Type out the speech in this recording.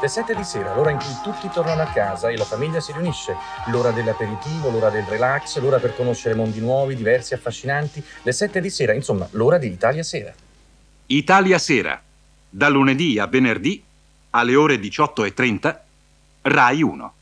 Le 7 di sera, l'ora in cui tutti tornano a casa e la famiglia si riunisce. L'ora dell'aperitivo, l'ora del relax, l'ora per conoscere mondi nuovi, diversi, affascinanti. Le 7 di sera, insomma, l'ora di Italia Sera. Italia Sera, da lunedì a venerdì alle ore 18:30, Rai 1.